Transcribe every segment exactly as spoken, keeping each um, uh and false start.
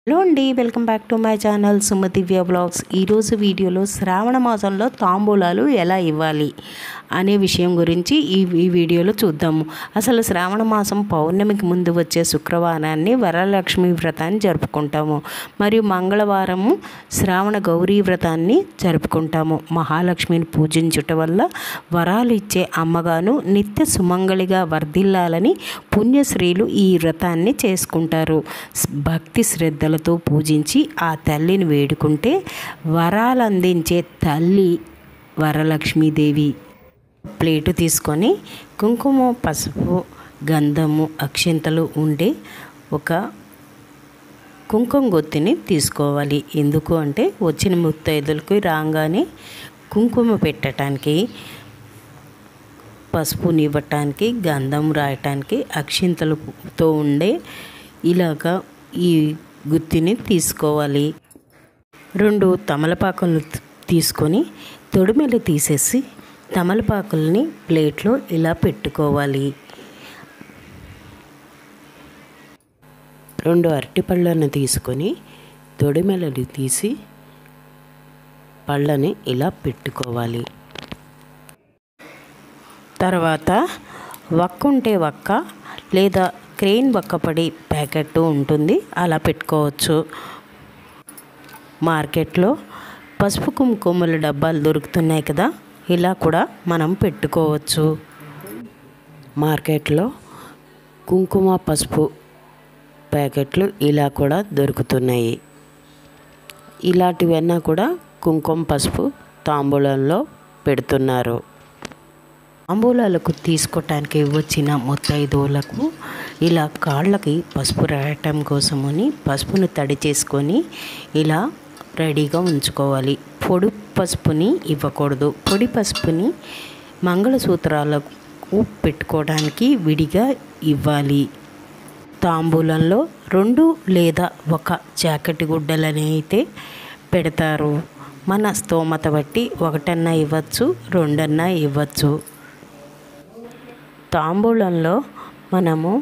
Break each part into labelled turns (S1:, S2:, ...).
S1: Hello అండి, welcome back to my channel Sumadivya blogs. ఈరోజు వీడియోలో శ్రావణ మాసంలో తాంబూలాలు ఎలా ఇవ్వాలి అనే విషయం గురించి ఈ ఈ వీడియోలో చూద్దాము. అసలు శ్రావణ మాసం పౌర్ణమికి ముందు వచ్చే శుక్రవారాన్ని వరలక్ష్మి వ్రతాన్ని జరుపుకుంటాము. మరియు మంగళవారము శ్రావణ గౌరీ వ్రతాన్ని జరుపుకుంటాము. మహాలక్ష్మిని పూజించుట వల్ల వరాలు ఇచ్చే అమ్మగాను నిత్య సుమంగళిగా వర్ధిల్లాలని పుణ్యశ్రీలు ఈ వ్రతాన్ని చేసుకుంటారు. భక్తి శ్రద్ధలతో పూజించి ఆ తల్లిని వేడుకుంటే వరాలు అందించే తల్లి వరలక్ష్మీదేవి. ప్లేటు తీసుకొని కుంకుమ, పసుపు, గంధము, అక్షింతలు ఉండే ఒక కుంకుమ గొత్తిని తీసుకోవాలి. ఎందుకు అంటే వచ్చిన ముత్తైదులకు రాగానే కుంకుమ పెట్టడానికి, పసుపుని ఇవ్వటానికి, గంధం రాయటానికి అక్షింతలతో ఉండే ఇలాగా ఈ గుత్తిని తీసుకోవాలి. రెండు తమలపాకులు తీసుకొని తొడిమెలు తీసేసి తమలపాకుల్ని ప్లేట్లో ఇలా పెట్టుకోవాలి. రెండు అరటి పళ్ళను తీసుకొని తొడిమెలను తీసి పళ్ళని ఇలా పెట్టుకోవాలి. తర్వాత వక్క ఉంటే వక్క లేదా క్రెయిన్ వక్కపడి ప్యాకెట్ ఉంటుంది, అలా పెట్టుకోవచ్చు. మార్కెట్లో పసుపు కుంకుమల డబ్బాలు దొరుకుతున్నాయి కదా, ఇలా కూడా మనం పెట్టుకోవచ్చు. మార్కెట్లో కుంకుమ పసుపు ప్యాకెట్లు ఇలా కూడా దొరుకుతున్నాయి. ఇలాంటివన్నీ కూడా కుంకుమ పసుపు తాంబూలంలో పెడుతున్నారు. తాంబూలాలకు తీసుకోవటానికి వచ్చిన ముత్తైదువులకు ఇలా కాళ్ళకి పసుపు రాయటం కోసమని పసుపును తడి చేసుకొని ఇలా రెడీగా ఉంచుకోవాలి. పొడి పసుపుని ఇవ్వకూడదు. పొడి పసుపుని మంగళసూత్రాలకు పెట్టుకోవడానికి విడిగా ఇవ్వాలి. తాంబూలంలో రెండు లేదా ఒక జాకెట్ గుడ్డలని అయితే పెడతారు. మన స్తోమత బట్టి ఒకటన్నా ఇవ్వచ్చు, రెండన్నా ఇవ్వచ్చు. తాంబూలంలో మనము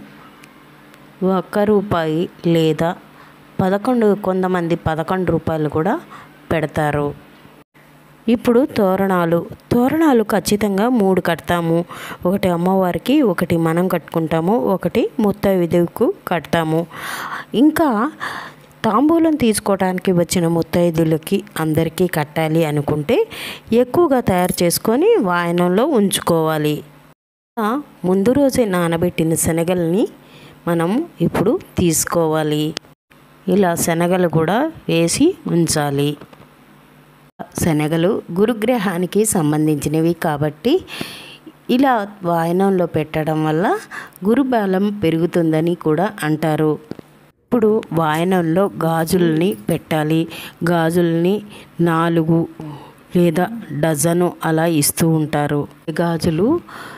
S1: ఒక్క రూపాయి లేదా పదకొండు కొంతమంది పదకొండు రూపాయలు కూడా పెడతారు. ఇప్పుడు తోరణాలు తోరణాలు ఖచ్చితంగా మూడు కడతాము. ఒకటి అమ్మవారికి, ఒకటి మనం కట్టుకుంటాము, ఒకటి ముత్తైదువుకు కడతాము. ఇంకా తాంబూలం తీసుకోవడానికి వచ్చిన ముత్తైదులకి అందరికీ కట్టాలి అనుకుంటే ఎక్కువగా తయారు చేసుకొని వాయనంలో ఉంచుకోవాలి. ముందు రోజే నానబెట్టిన శనగల్ని మనం ఇప్పుడు తీసుకోవాలి. ఇలా శనగలు కూడా వేసి ఉంచాలి. శనగలు గురుగ్రహానికి సంబంధించినవి కాబట్టి ఇలా వాయనంలో పెట్టడం వల్ల గురుబలం పెరుగుతుందని కూడా అంటారు. ఇప్పుడు వాయనంలో గాజుల్ని పెట్టాలి. గాజుల్ని నాలుగు లేదా డజను అలా ఇస్తూ ఉంటారు. గాజులు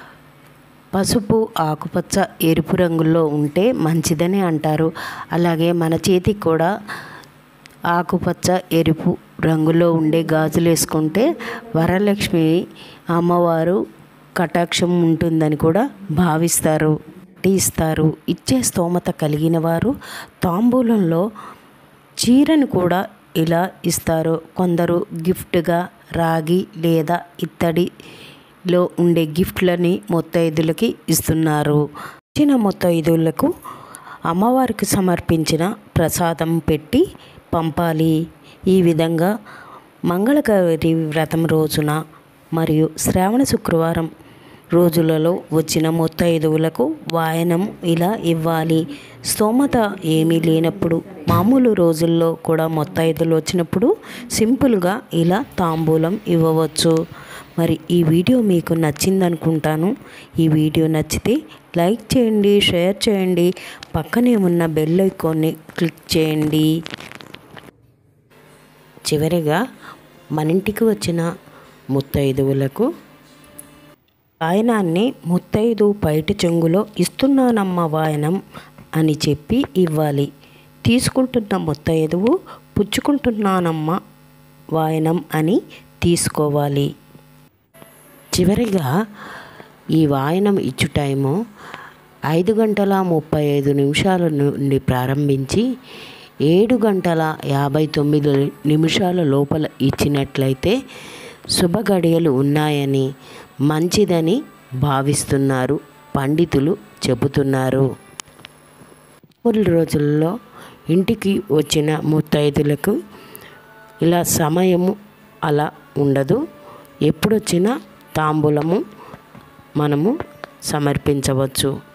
S1: పసుపు, ఆకుపచ్చ, ఎరుపు రంగుల్లో ఉంటే మంచిదని అంటారు. అలాగే మన చేతికి కూడా ఆకుపచ్చ, ఎరుపు రంగులో ఉండే గాజులు వేసుకుంటే వరలక్ష్మి అమ్మవారు కటాక్షం ఉంటుందని కూడా భావిస్తారు. ఇస్తారు. ఇచ్చే స్తోమత కలిగిన వారు తాంబూలంలో చీరను కూడా ఇలా ఇస్తారు. కొందరు గిఫ్ట్గా రాగి లేదా ఇత్తడి లో ఉండే గిఫ్ట్లని ముత్తైదులకి ఇస్తున్నారు. ఇచ్చిన ముత్తైదులకు అమ్మవారికి సమర్పించిన ప్రసాదం పెట్టి పంపాలి. ఈ విధంగా మంగళగౌరి వ్రతం రోజున మరియు శ్రావణ శుక్రవారం రోజులలో వచ్చిన ముత్తైదువులకు వాయనం ఇలా ఇవ్వాలి. స్తోమత ఏమీ లేనప్పుడు, మామూలు రోజుల్లో కూడా ముత్తైదులు వచ్చినప్పుడు సింపుల్గా ఇలా తాంబూలం ఇవ్వవచ్చు. మరి ఈ వీడియో మీకు నచ్చిందనుకుంటాను. ఈ వీడియో నచ్చితే లైక్ చేయండి, షేర్ చేయండి, పక్కనే ఉన్న బెల్ ఐకాన్ని క్లిక్ చేయండి. చివరిగా మన ఇంటికి వచ్చిన ముత్తైదువులకు వాయనాన్ని ముత్తైదు బయట చెంగులో ఇస్తున్నానమ్మ వాయనం అని చెప్పి ఇవ్వాలి. తీసుకుంటున్న ముత్తైదువు పుచ్చుకుంటున్నానమ్మ వాయనం అని తీసుకోవాలి. చివరిగా ఈ వాయనం ఇచ్చు టైము ఐదు గంటల ముప్పై ఐదు నిమిషాల నుండి ప్రారంభించి ఏడు గంటల యాభై తొమ్మిది నిమిషాల లోపల ఇచ్చినట్లయితే శుభ గడియలు ఉన్నాయని, మంచిదని భావిస్తున్నారు, పండితులు చెబుతున్నారు. మూడు రోజుల్లో ఇంటికి వచ్చిన ముత్తైదులకు ఇలా సమయము అలా ఉండదు. ఎప్పుడొచ్చినా తాంబూలము మనము సమర్పించవచ్చు.